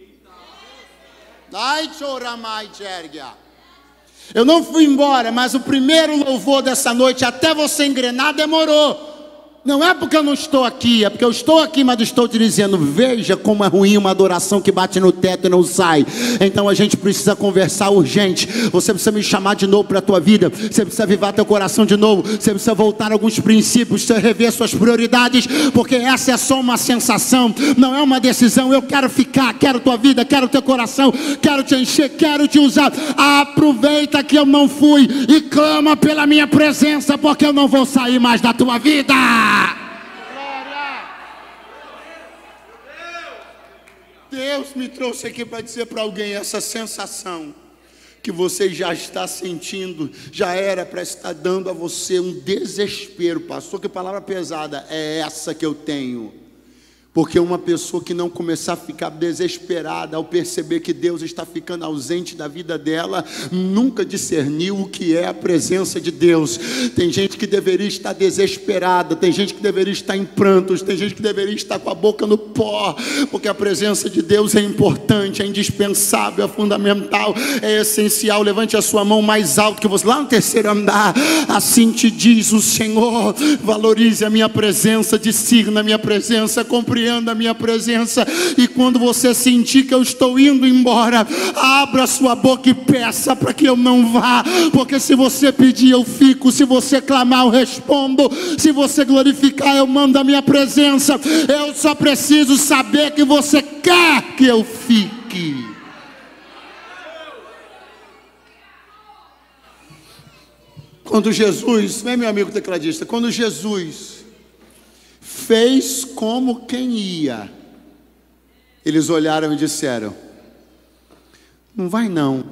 Eu não fui embora, mas o primeiro louvor dessa noite, até você engrenar, demorou. Não é porque eu não estou aqui, é porque eu estou aqui, mas estou te dizendo, veja como é ruim uma adoração que bate no teto e não sai. Então a gente precisa conversar urgente. Você precisa me chamar de novo para a tua vida. Você precisa avivar teu coração de novo. Você precisa voltar a alguns princípios, você rever suas prioridades, porque essa é só uma sensação, não é uma decisão. Eu quero ficar, quero tua vida, quero teu coração, quero te encher, quero te usar. Aproveita que eu não fui e clama pela minha presença, porque eu não vou sair mais da tua vida. Deus me trouxe aqui para dizer para alguém essa sensação que você já está sentindo, já era para estar dando a você um desespero. Pastor, que palavra pesada é essa que eu tenho? Porque uma pessoa que não começar a ficar desesperada ao perceber que Deus está ficando ausente da vida dela, nunca discerniu o que é a presença de Deus. Tem gente que deveria estar desesperada, tem gente que deveria estar em prantos, tem gente que deveria estar com a boca no pó, porque a presença de Deus é importante, é indispensável, é fundamental, é essencial. Levante a sua mão mais alto que você, lá no terceiro andar. Assim te diz o Senhor: valorize a minha presença, discirna a minha presença, compreenda a minha presença. E quando você sentir que eu estou indo embora, abra sua boca e peça para que eu não vá, porque se você pedir eu fico, se você clamar eu respondo, se você glorificar eu mando a minha presença. Eu só preciso saber que você quer que eu fique. Quando Jesus, vem meu amigo tecladista, quando Jesus fez como quem ia, eles olharam e disseram: não vai não,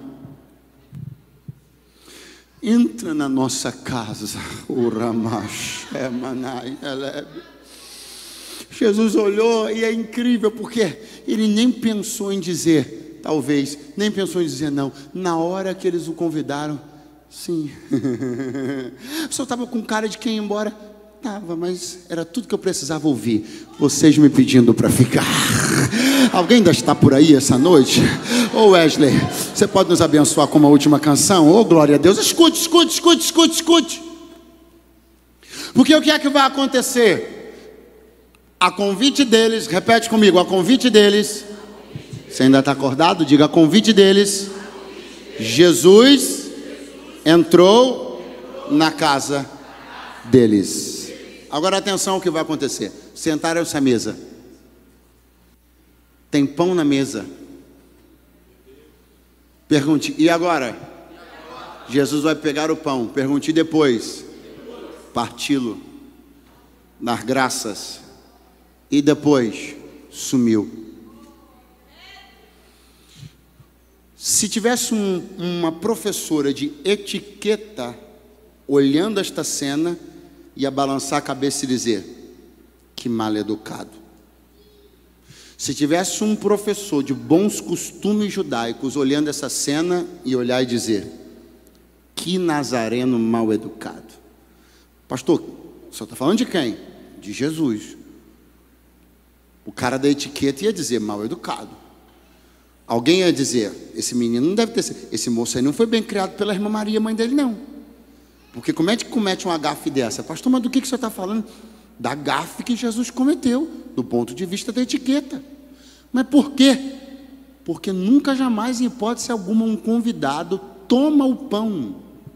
entra na nossa casa. Jesus olhou, e é incrível porque ele nem pensou em dizer talvez, nem pensou em dizer não. Na hora que eles o convidaram, sim. O senhor estava com cara de quem ir embora? Estava, mas era tudo que eu precisava ouvir. Vocês me pedindo para ficar. Alguém ainda está por aí essa noite? Ô Wesley, você pode nos abençoar com uma última canção? Ô glória a Deus, escute, escute, escute, escute, escute. Porque o que é que vai acontecer? A convite deles, repete comigo, a convite deles. Você ainda está acordado? Diga: a convite deles, Jesus entrou na casa deles. Agora atenção ao que vai acontecer. Sentaram-se à mesa. Tem pão na mesa. Pergunte: e agora? Jesus vai pegar o pão. Pergunte: depois? Parti-lo, dar graças, e depois sumiu. Se tivesse uma professora de etiqueta olhando esta cena, ia balançar a cabeça e dizer: Que mal educado. Se tivesse um professor de bons costumes judaicos olhando essa cena e olhar e dizer: que nazareno mal educado. Pastor, o senhor está falando de quem? De Jesus. O cara da etiqueta ia dizer mal educado. Alguém ia dizer: esse menino não deve ter sido, esse moço aí não foi bem criado pela irmã Maria, mãe dele, não. Porque como é que comete uma gafe dessa? Pastor, mas do que o senhor está falando? Da gafe que Jesus cometeu, do ponto de vista da etiqueta. Mas por quê? Porque nunca, jamais, em hipótese alguma, um convidado toma o pão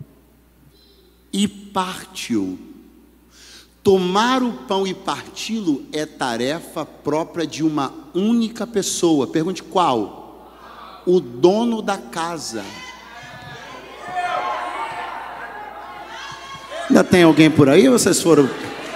e parte-o. Tomar o pão e parti-lo é tarefa própria de uma única pessoa. Pergunte qual? O dono da casa. Ainda tem alguém por aí ou vocês foram?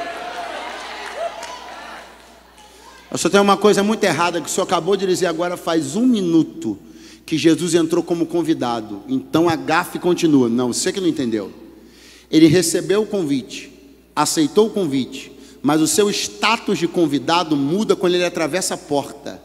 Eu só tenho uma coisa muito errada que o senhor acabou de dizer agora, faz 1 minuto, que Jesus entrou como convidado. Então a gafe continua. Não, você que não entendeu. Ele recebeu o convite, aceitou o convite, mas o seu status de convidado muda quando ele atravessa a porta.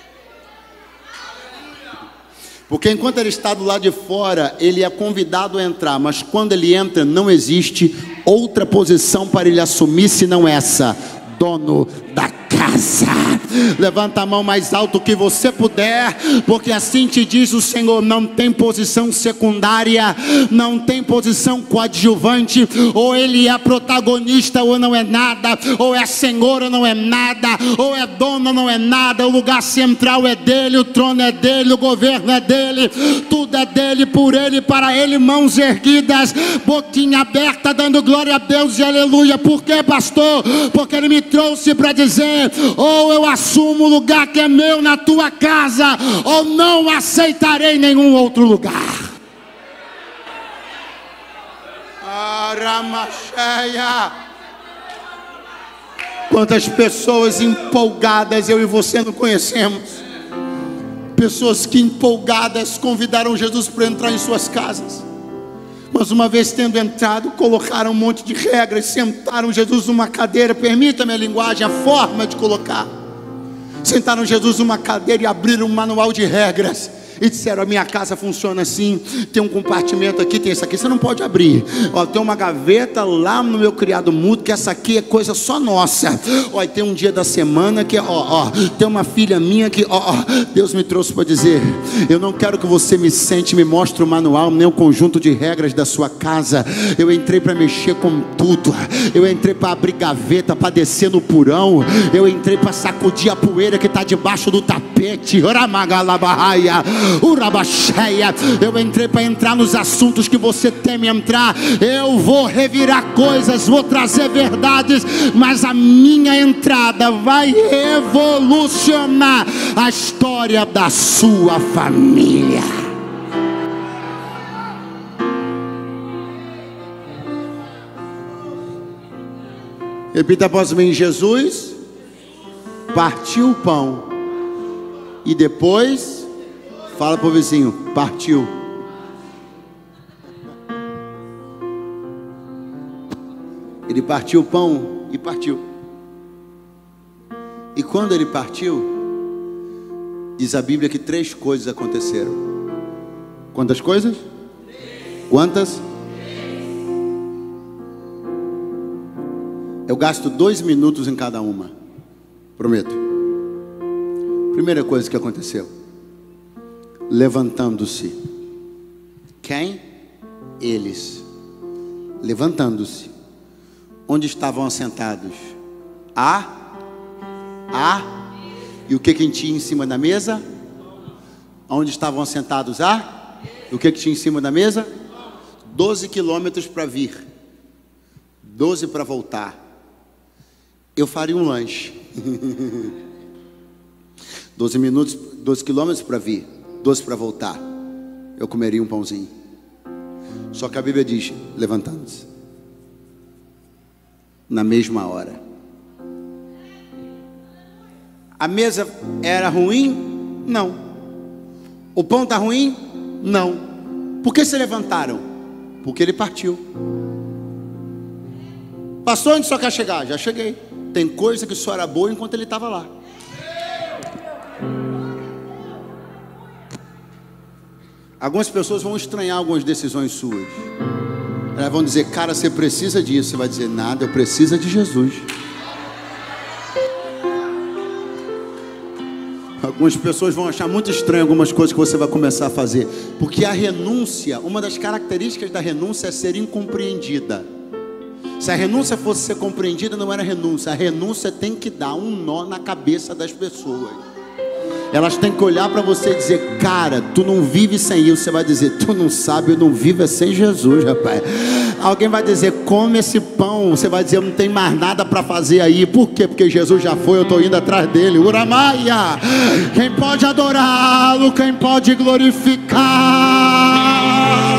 Porque enquanto ele está do lado de fora, ele é convidado a entrar, mas quando ele entra, não existe outra posição para ele assumir senão essa: dono da casa. Levanta a mão mais alto que você puder, porque assim te diz o Senhor: não tem posição secundária, não tem posição coadjuvante. Ou ele é protagonista ou não é nada, ou é senhor ou não é nada, ou é dono ou não é nada. O lugar central é dele, o trono é dele, o governo é dele, tudo é dele, por ele, para ele. Mãos erguidas, boquinha aberta, dando glória a Deus e aleluia. Por quê, pastor? Porque ele me trouxe para dizer: ou eu assumo o lugar que é meu na tua casa, ou não aceitarei nenhum outro lugar. Aramacheia. Quantas pessoas empolgadas eu e você não conhecemos. Pessoas que empolgadas convidaram Jesus para entrar em suas casas, mas uma vez tendo entrado, colocaram um monte de regras, sentaram Jesus numa cadeira, permita-me a linguagem, a forma de colocar. Sentaram Jesus numa cadeira e abriram um manual de regras e disseram: a minha casa funciona assim, tem um compartimento aqui, tem isso aqui, você não pode abrir. Ó, tem uma gaveta lá no meu criado mudo, que essa aqui é coisa só nossa. Ó, tem um dia da semana que, tem uma filha minha que, Deus me trouxe para dizer: eu não quero que você me sente, me mostre o manual, nem o conjunto de regras da sua casa. Eu entrei para mexer com tudo. Eu entrei para abrir gaveta, para descer no porão. Eu entrei para sacudir a poeira que está debaixo do tapete. Eu entrei para entrar nos assuntos que você teme entrar. Eu vou revirar coisas, vou trazer verdades, mas a minha entrada vai revolucionar a história da sua família. Repita após mim: Jesus partiu o pão e depois, fala para o vizinho, partiu. Ele partiu o pão e partiu. E quando ele partiu, diz a Bíblia que 3 coisas aconteceram. Quantas coisas? 3. Quantas? 3. Eu gasto 2 minutos em cada uma, prometo. Primeira coisa que aconteceu: levantando-se. Quem? Eles. Levantando-se. Onde estavam assentados? E o que tinha em cima da mesa? Onde estavam assentados? E o que tinha em cima da mesa? 12 quilômetros para vir, 12 para voltar. Eu faria um lanche. 12 minutos, 12 quilômetros para vir, 12 para voltar. Eu comeria um pãozinho. Só que a Bíblia diz: levantando-se. Na mesma hora. A mesa era ruim? Não. O pão está ruim? Não. Por que se levantaram? Porque ele partiu. Pastor, onde só quer chegar? Já cheguei. Tem coisa que só era boa enquanto ele estava lá. Algumas pessoas vão estranhar algumas decisões suas. Elas vão dizer, cara, você precisa disso. Você vai dizer, nada, eu preciso de Jesus. Algumas pessoas vão achar muito estranho algumas coisas que você vai começar a fazer. Porque a renúncia, uma das características da renúncia é ser incompreendida. Se a renúncia fosse ser compreendida, não era renúncia. A renúncia tem que dar um nó na cabeça das pessoas. Elas têm que olhar para você e dizer, cara, tu não vive sem isso. Você vai dizer, tu não sabe, eu não vivo é sem Jesus, rapaz. Alguém vai dizer, come esse pão. Você vai dizer, eu não tenho mais nada para fazer aí. Por quê? Porque Jesus já foi, eu estou indo atrás dele. Uramaia. Quem pode adorá-lo, quem pode glorificar.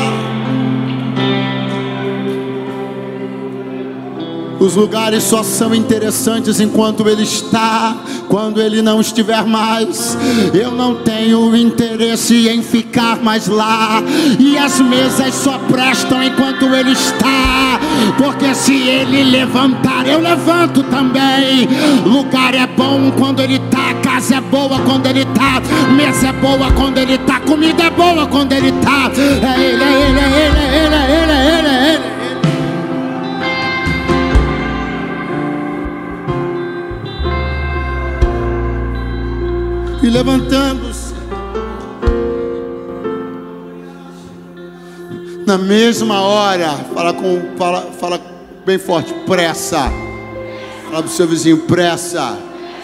Os lugares só são interessantes enquanto ele está. Quando ele não estiver mais, eu não tenho interesse em ficar mais lá. E as mesas só prestam enquanto ele está. Porque se ele levantar, eu levanto também. Lugar é bom quando ele está. Casa é boa quando ele está. Mesa é boa quando ele está. Comida é boa quando ele está. É ele, é ele, é ele, é ele, é ele, é ele, é ele. E levantando-se, na mesma hora, fala bem forte, pressa. Fala para o seu vizinho, pressa.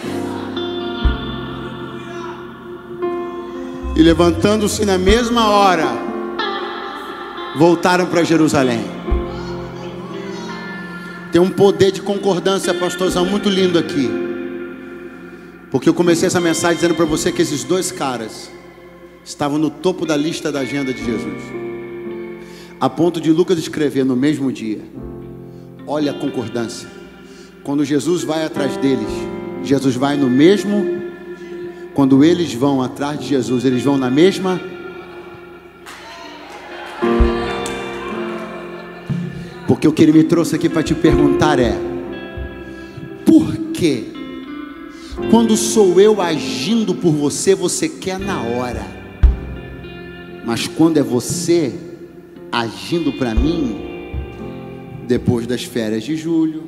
E levantando-se na mesma hora, voltaram para Jerusalém. Tem um poder de concordância, pastorzão, muito lindo aqui. Porque eu comecei essa mensagem dizendo para você que esses dois caras estavam no topo da lista da agenda de Jesus, a ponto de Lucas escrever no mesmo dia. Olha a concordância. Quando Jesus vai atrás deles, Jesus vai no mesmo. Quando eles vão atrás de Jesus, eles vão na mesma. Porque o que ele me trouxe aqui para te perguntar é: por quê? Quando sou eu agindo por você, você quer na hora. Mas quando é você agindo para mim, depois das férias de julho,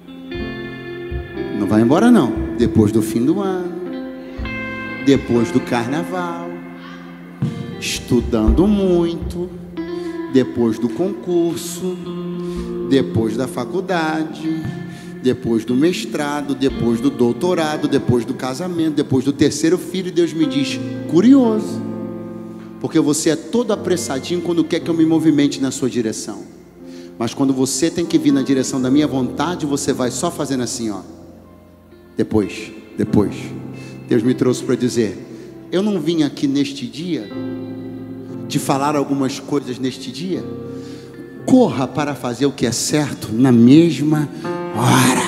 não vai embora não, depois do fim do ano, depois do carnaval, estudando muito, depois do concurso, depois da faculdade, depois do mestrado, depois do doutorado, depois do casamento, depois do terceiro filho. Deus me diz, curioso, porque você é todo apressadinho quando quer que eu me movimente na sua direção. Mas quando você tem que vir na direção da minha vontade, você vai só fazendo assim, ó. Depois. Deus me trouxe para dizer, eu não vim aqui neste dia te falar algumas coisas neste dia. Corra para fazer o que é certo na mesma hora.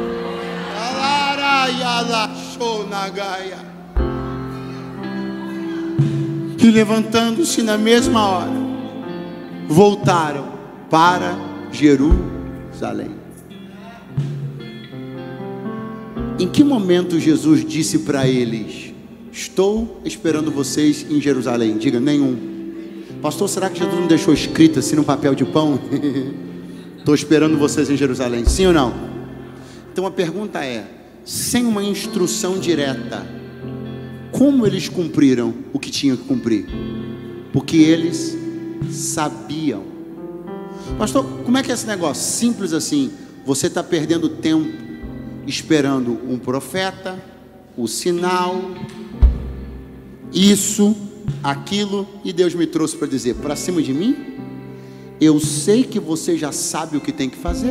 E levantando-se na mesma hora, voltaram para Jerusalém. Em que momento Jesus disse para eles: estou esperando vocês em Jerusalém? Diga, nenhum. Pastor, será que Jesus não deixou escrito assim no papel de pão? Estou esperando vocês em Jerusalém, sim ou não? Então a pergunta é, sem uma instrução direta, como eles cumpriram o que tinham que cumprir? Porque eles sabiam. Pastor, como é que é esse negócio? Simples assim, você está perdendo tempo esperando um profeta, o sinal, isso, aquilo, e Deus me trouxe para dizer, para cima de mim, eu sei que você já sabe o que tem que fazer.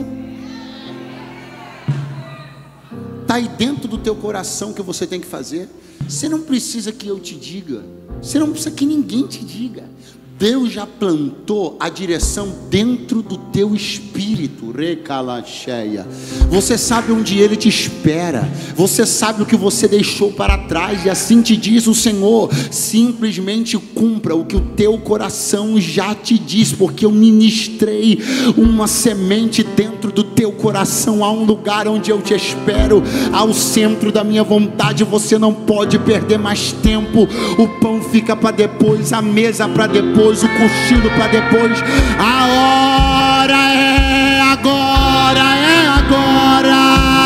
Está aí dentro do teu coração que você tem que fazer. Você não precisa que eu te diga, você não precisa que ninguém te diga. Deus já plantou a direção dentro do teu espírito. Recalacheia. Você sabe onde Ele te espera. Você sabe o que você deixou para trás. E assim te diz o Senhor: simplesmente cumpra o que o teu coração já te diz, porque eu ministrei uma semente dentro do teu coração. Há um lugar onde eu te espero, ao centro da minha vontade. Você não pode perder mais tempo. O pão fica para depois, a mesa para depois, o cochilo para depois. A hora é agora, é agora.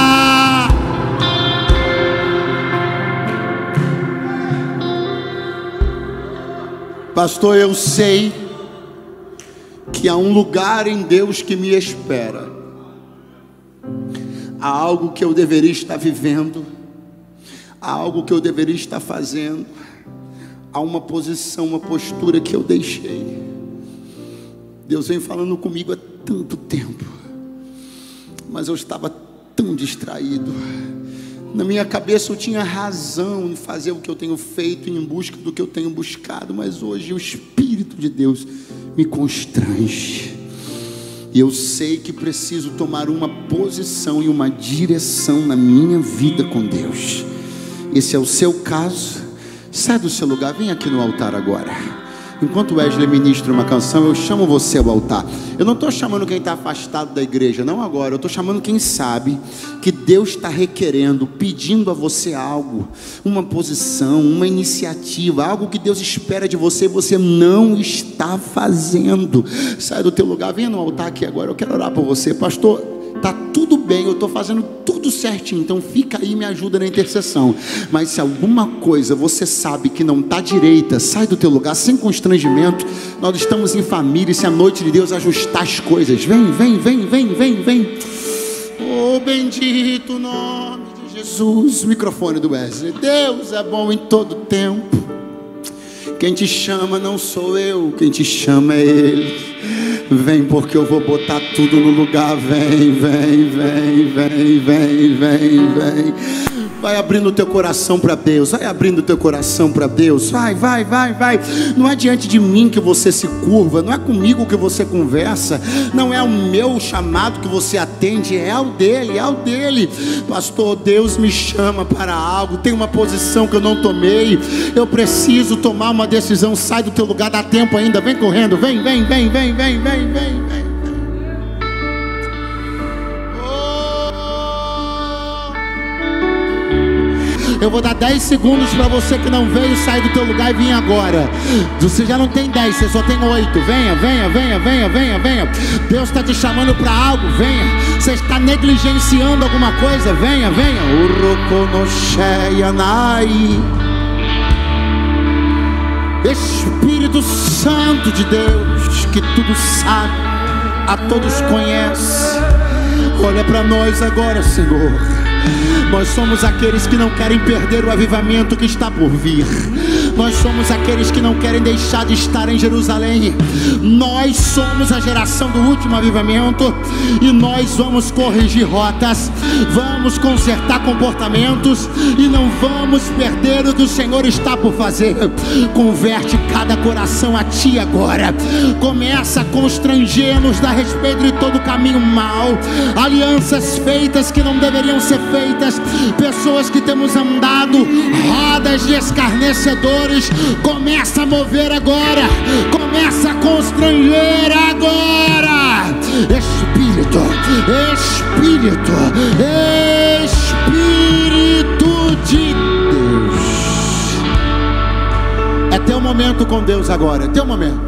Pastor, eu sei que há um lugar em Deus que me espera. Há algo que eu deveria estar vivendo, há algo que eu deveria estar fazendo, há uma posição, uma postura que eu deixei. Deus vem falando comigo há tanto tempo, mas eu estava tão distraído. Na minha cabeça eu tinha razão em fazer o que eu tenho feito, em busca do que eu tenho buscado, mas hoje o Espírito de Deus me constrange. E eu sei que preciso tomar uma posição e uma direção na minha vida com Deus. Esse é o seu caso. Sai do seu lugar, vem aqui no altar agora. Enquanto o Wesley ministra uma canção, eu chamo você ao altar. Eu não estou chamando quem está afastado da igreja, não agora. Eu estou chamando quem sabe que Deus está requerendo, pedindo a você algo, uma posição, uma iniciativa, algo que Deus espera de você e você não está fazendo. Sai do teu lugar, venha no altar aqui agora. Eu quero orar por você, pastor. Está tudo bem, eu estou fazendo tudo certinho, então fica aí e me ajuda na intercessão. Mas se alguma coisa você sabe que não está direita, sai do teu lugar sem constrangimento. Nós estamos em família, se a noite de Deus ajustar as coisas. Vem, vem, vem, vem, vem, vem. Oh, bendito nome de Jesus. Microfone do Wesley. Deus é bom em todo tempo. Quem te chama não sou eu, quem te chama é Ele. Vem, porque eu vou botar tudo no lugar. Vem, vem, vem, vem, vem, vem, vem. Vai abrindo o teu coração para Deus. Vai abrindo o teu coração para Deus. Vai, vai, vai, vai. Não é diante de mim que você se curva. Não é comigo que você conversa. Não é o meu chamado que você atende. É o dele, é o dele. Pastor, Deus me chama para algo. Tem uma posição que eu não tomei. Eu preciso tomar uma decisão. Sai do teu lugar, dá tempo ainda. Vem correndo. Vem, vem, vem, vem, vem, vem, vem, vem. Eu vou dar 10 segundos para você que não veio sair do teu lugar e vir agora. Você já não tem 10, você só tem 8. Venha, venha, venha, venha, venha, venha. Deus está te chamando para algo, venha. Você está negligenciando alguma coisa, venha, venha. Espírito Santo de Deus, que tudo sabe, a todos conhece. Olha para nós agora, Senhor. Nós somos aqueles que não querem perder o avivamento que está por vir. Nós somos aqueles que não querem deixar de estar em Jerusalém. Nós somos a geração do último avivamento. E nós vamos corrigir rotas, vamos consertar comportamentos e não vamos perder o que o Senhor está por fazer. Converte cada coração a Ti agora. Começa a constranger-nos a respeito de todo caminho mau, alianças feitas que não deveriam ser feitas, pessoas que temos andado, rodas de escarnecedores. Começa a mover agora, começa a constranger agora. Espírito, Espírito, Espírito de Deus. É teu momento com Deus agora, é teu momento.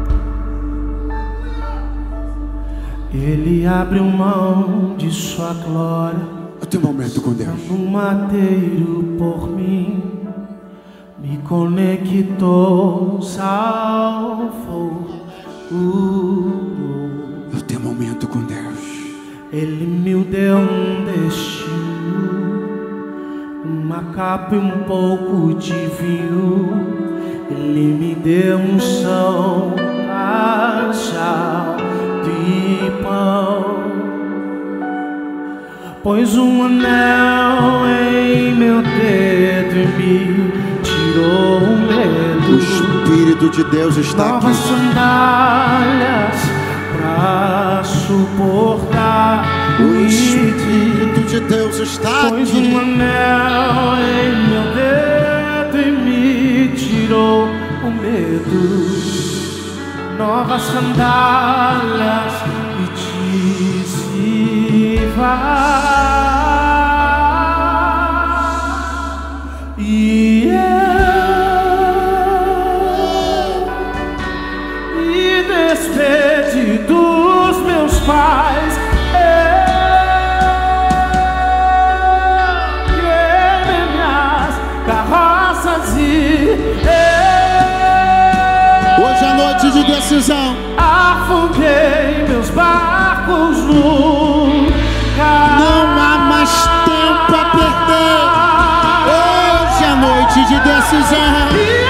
Ele abriu mão de sua glória. É teu momento com Deus. No madeiro por mim, me conectou, salvou. É o teu momento com Deus. Ele me deu um destino, uma capa e um pouco de vinho. Ele me deu unção, caixa de pão. Pôs um anel em meu dedo e me tirou o medo. Espírito de Deus está aqui. Novas sandálias pra suportar. O Espírito de Deus está Pôs aqui. um anel em meu dedo e me tirou o medo. Novas sandálias e disse vai. E eu me despedi dos meus pais. Hoje é noite de decisão. Afundei meus barcos no Não há mais tempo a perder. Hoje é noite de decisão.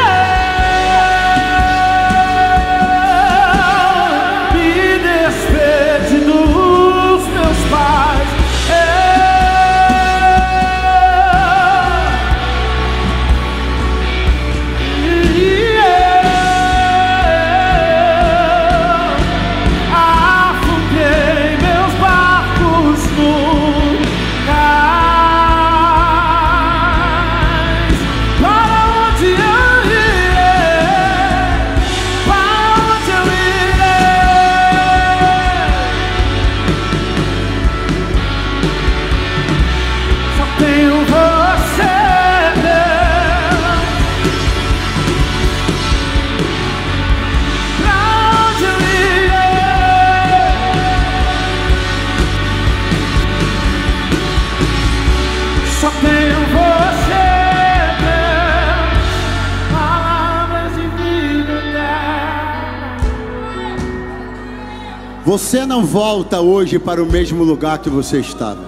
Me despedi dos meus pais. Só tenho você, Deus, palavras de vida eterna. Você não volta hoje para o mesmo lugar que você estava.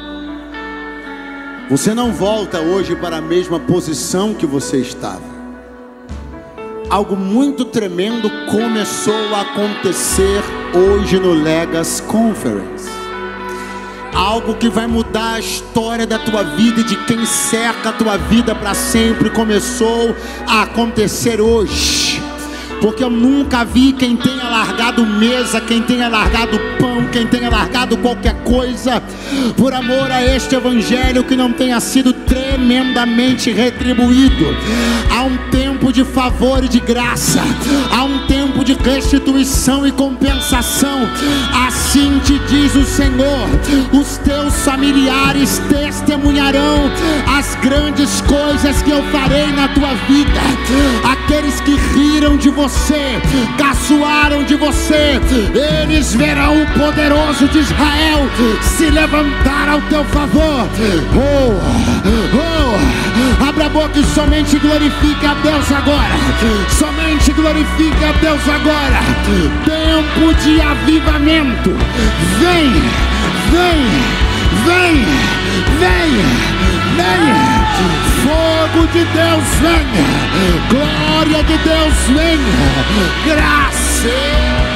Você não volta hoje para a mesma posição que você estava. Algo muito tremendo começou a acontecer hoje no Legacy Conference. Algo que vai mudar a história da tua vida e de quem cerca a tua vida para sempre começou a acontecer hoje. Porque eu nunca vi quem tenha largado mesa, quem tenha largado pão, quem tenha largado qualquer coisa por amor a este evangelho que não tenha sido tremendamente retribuído. Há um tempo de favor e de graça, há um tempo de restituição e compensação. Assim te diz o Senhor: os teus familiares testemunharão as grandes coisas que eu farei na tua vida. Aqueles que riram de você, caçoaram de você, eles verão o poderoso de Israel se levantar ao teu favor. Abra a boca e somente glorifique a Deus agora. Somente glorifique a Deus agora. Tempo de avivamento. Vem, vem, vem, vem, vem. Fogo de Deus vem. Glória de Deus vem. Graça.